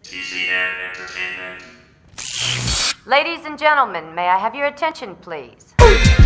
TCM Entertainment. Ladies and gentlemen, may I have your attention, please?